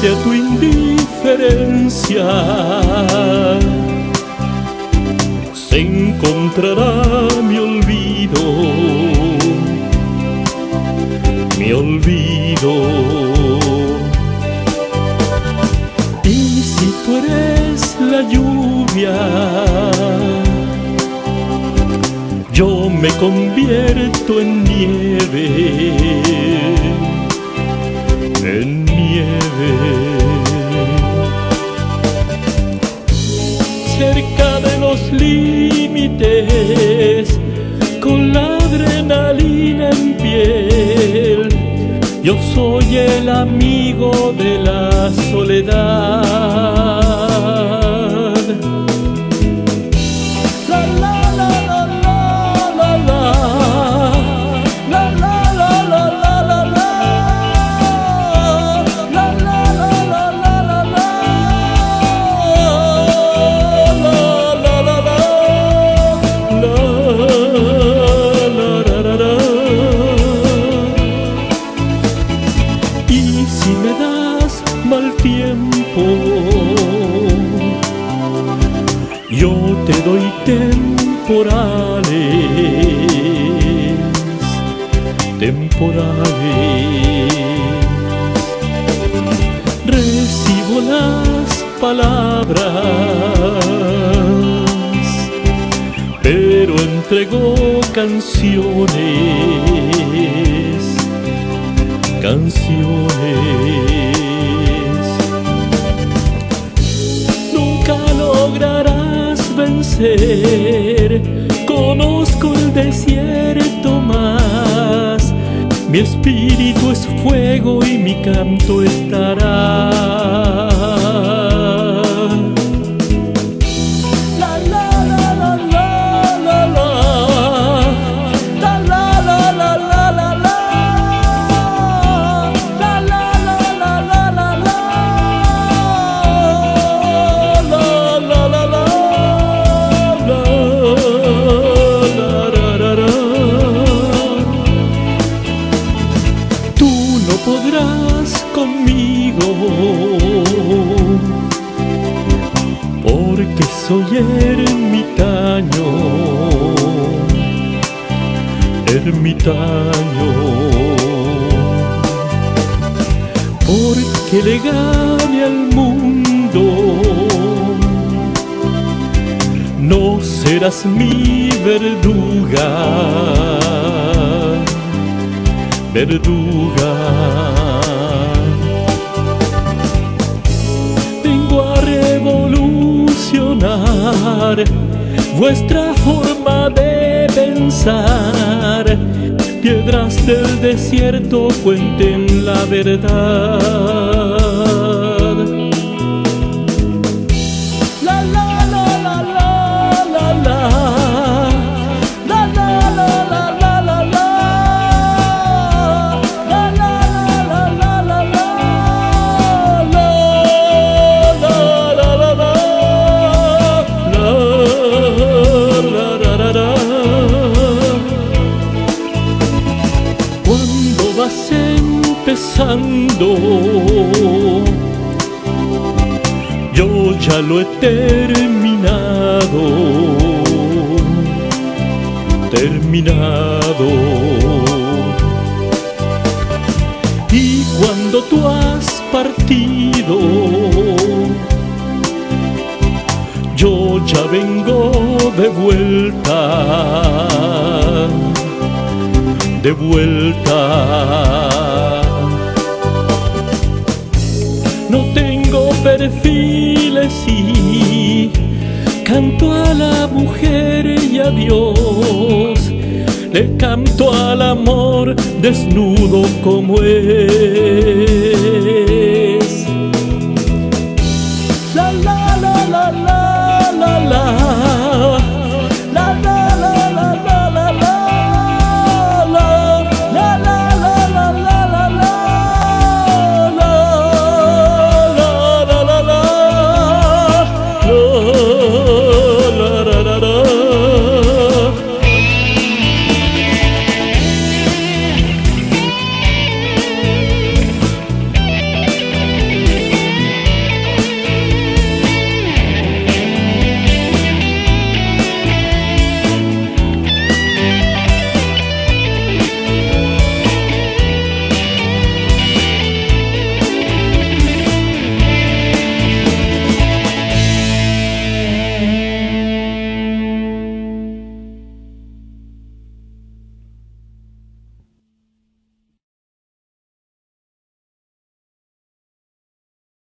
pese a tu indiferencia, se encontrará mi olvido, mi olvido. Y si tú eres la lluvia, yo me convierto en nieve, en nieve. Cerca de los límites, con la adrenalina en piel, yo soy el amigo de la soledad. Si me das mal tiempo, yo te doy temporales, temporales. Recibo las palabras, pero entrego canciones, canciones. Nunca lograrás vencer, conozco el desierto más. Mi espíritu es fuego y mi canto estará. Podrás conmigo, porque soy ermitaño, ermitaño. Porque le gane al mundo, no serás mi verduga, verduga. Vengo a revolucionar vuestra forma de pensar. Piedras del desierto cuenten la verdad. Cuando vas empezando, yo ya lo he terminado, terminado. Y cuando tú has partido, yo ya vengo de vuelta, de vuelta. No tengo perfiles y canto a la mujer y a Dios. Le canto al amor desnudo como él.